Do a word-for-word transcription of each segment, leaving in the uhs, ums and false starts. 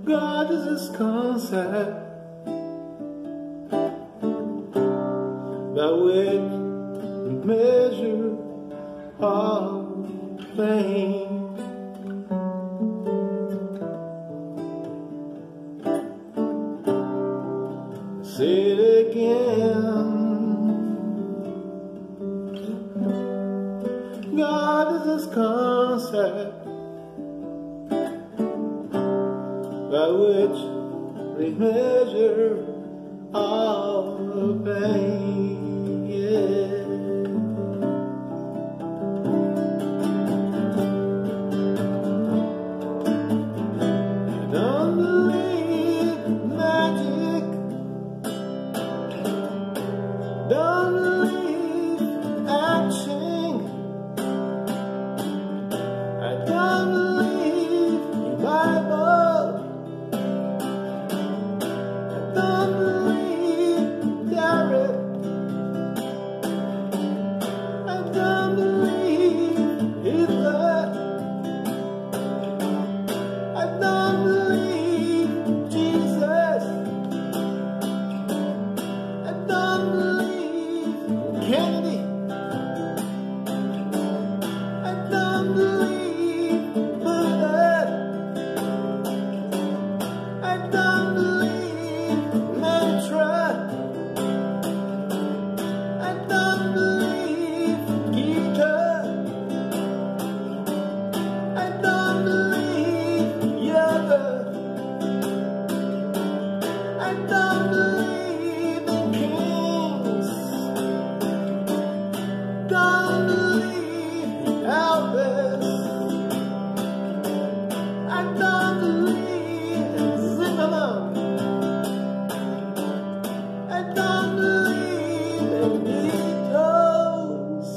God is this concept by which we measure all things. Say it again. God is this concept by which we measure all the pain, yeah. I don't believe magic, don't believe action, I don't believe your Bible, I don't believe Derek, I don't believe Hitler, I don't believe Jesus, I don't believe Kennedy, I don't believe Buddha, I don't believe mantra, I don't believe Gita, I don't believe yoga, I don't believe in kings, don't believe Elvis, I don't believe in Zimmerman, I don't believe in Beatles,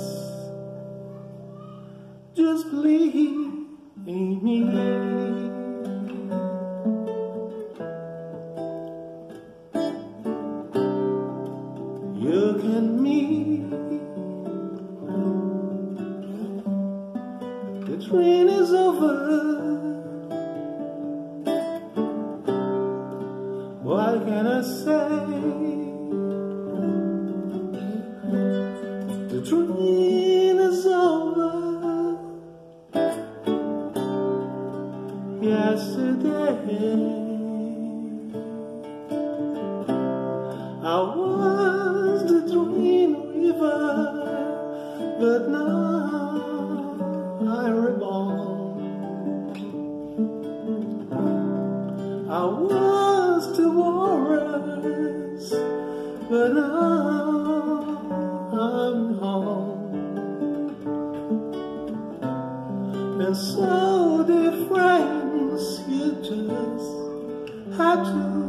just believe in me. You can meet, the train is over, what can I say? The train is over. Yesterday I was the Twin River, but now I'm reborn. I was the Walrus, but now I'm home. And so, dear friends, you just had to